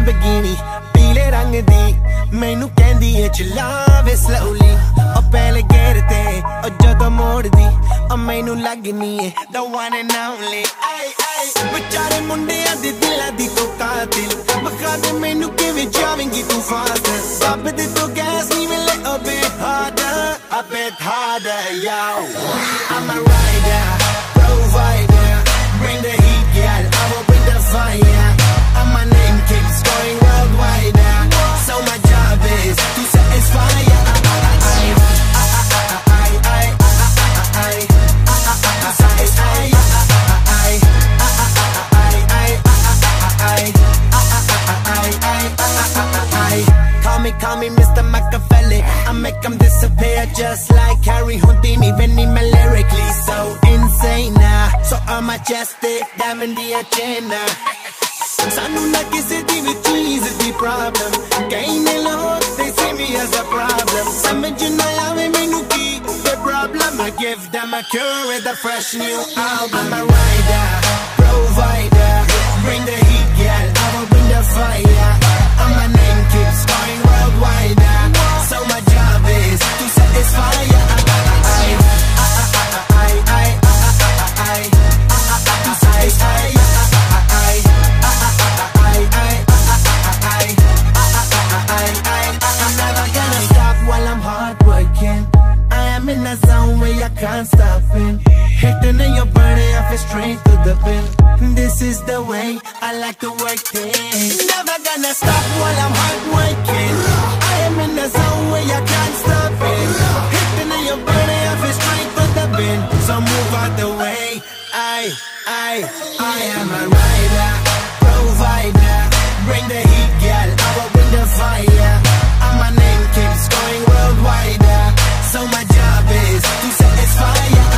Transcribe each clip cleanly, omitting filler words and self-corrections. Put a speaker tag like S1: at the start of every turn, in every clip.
S1: Lamborghini पीले रंग दी मैनू कहंदी है चलावे slowly ओ पहले गेर ते ओ जदों मोड़ दी ओ मैनू लगनी है the one and only बेचारे मुंडियां दे दिलां दी तो कातिल बखा दे मैनू किवें जावेंगी तू फास्ट सब दे तो गैस नी मिले a bit harder yo I'm a rider provider bring the heat girl I will bring the fire and my name keeps going worldwide so my job is to satisfy Call me Mr. Machiavelli I make them disappear just like Harry Houdini When I'm lyrically so insane So I'm majestic, diamond the agenda Sanu na kisi di vi cheez di problem Kahin log, they see me as a problem Samajh na aave mainu ki the problem I give them a cure with a fresh new album I'm a rider, provider Bring the heat, girl, I will bring the fire And my name keeps going worldwide So my job is to satisfy I'm never gonna stop while I'm hard working I am in a zone where I can't stop it Hitting in your body, I feel straight to the pin This is the way I like to work things Never gonna stop while I'm hard working I am in a zone where I can't stop it Hitting in your body, I feel straight to the pin So move out the way I am a rider, provider Bring the heat, girl, I will bring the fire And my name keeps going worldwide So my job is to satisfy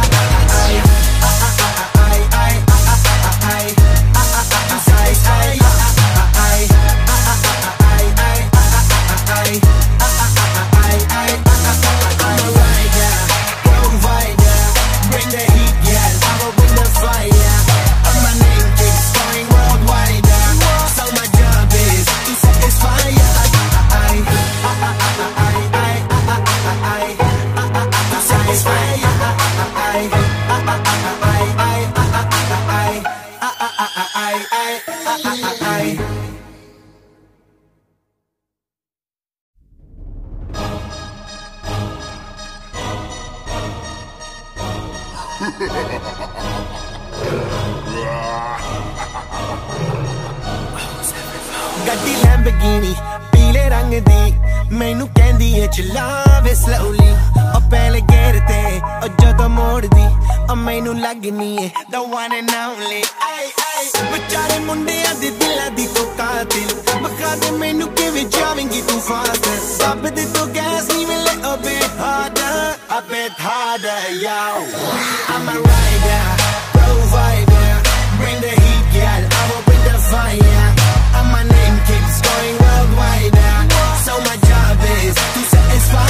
S1: ਗੱਡੀ Lamborghini ਪੀਲੇ ਰੰਗ ਦੀ ਮੈਨੂੰ ਕਹਿੰਦੀ ਏ ਚਲਾਵੇ slowly ਉਹ ਪਹਿਲੇ ਗੇਰ ਤੇ ਉਹ ਜਦੋਂ ਮੋੜਦੀ ਉਹ ਮੈਨੂੰ ਲੱਗਨੀ ਏ the one and only ਵਿਚਾਰੇ ਮੁੰਡਿਆਂ ਦੇ ਦਿਲਾਂ ਦੀ ਤੂੰ ਕਾਤਿਲ ਬਖਾ ਦੇ ਮੈਨੂੰ ਕਿਵੇਂ ਜਾਵੇਂਗੀ ਤੂੰ ਫਾਸਟ ਸਭ ਦੇ ਤੋਂ ਗੈਸ ਨੀ ਮਿਲੇ a bit harder yo I'm a rider provider bring the heat girl I will bring the fire and my name keeps going worldwide so my job is to satisfy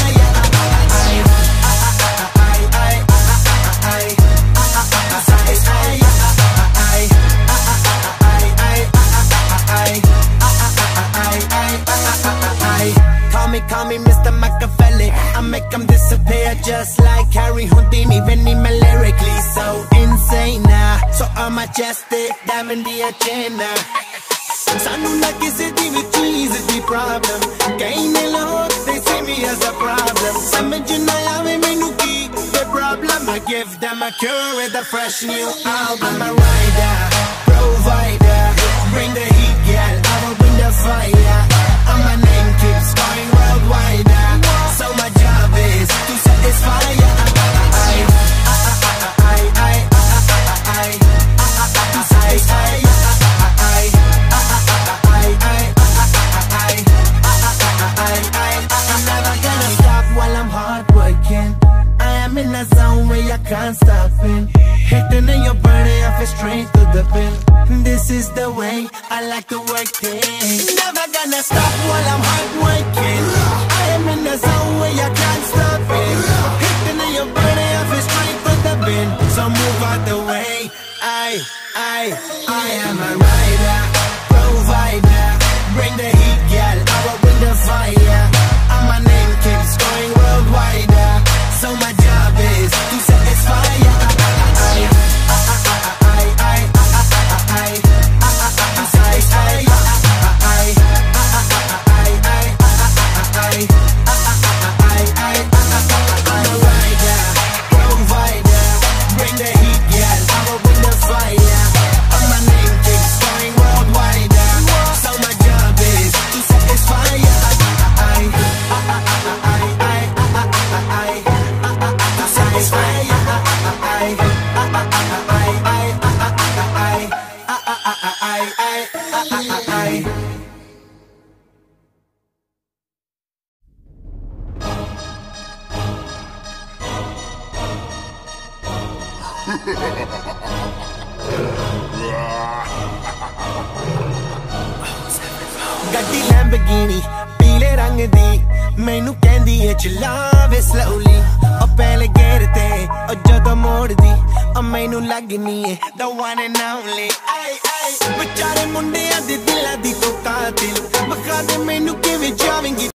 S1: Call me Mr. Machiavelli I make them disappear just like Harry Houdini When I'm lyrically so insane So I'm majestic, diamond the agenda Sanu na kisi di vi cheez di problem Kahin log, they see me as a problem Samajh na aave mainu ki the problem I give them a cure with a fresh new album I'm a rider, provider Bring the heat, girl, I will bring the fire And my name keeps going worldwide So my job is to satisfy I'm never gonna stop while I'm hard working I am in a zone where I can't stop it Hitting in your body, I feel straight to the pin This is the way I like to work things Never gonna stop while I'm hard working I am in a zone where I can't stop it Hitting in your body, I feel straight to the pin So move out the way I am a rider, provider bring the heat, girl, I will bring the fire. And my name keeps going worldwide. So my job is to satisfy ya. ਗੱਡੀ Lamborghini ਪੀਲੇ ਰੰਗ ਦੀ ਮੈਨੂੰ ਕਹਿੰਦੀ ਏ ਚਲਾਵੇ slowly ਉਹ ਪਹਿਲੇ ਗੇਰ ਤੇ ਉਹ ਜਦੋਂ ਮੋੜਦੀ ਉਹ ਮੈਨੂੰ ਲੱਗਨੀ ਏ the one and only ਵਿਚਾਰੇ ਮੁੰਡਿਆਂ ਦੇ ਦਿਲਾਂ ਦੀ ਤੂੰ ਕਾਤਿਲ ਬਖਾ ਦੇ ਮੈਨੂੰ ਕਿਵੇਂ ਜਾਵੇਂਗੀ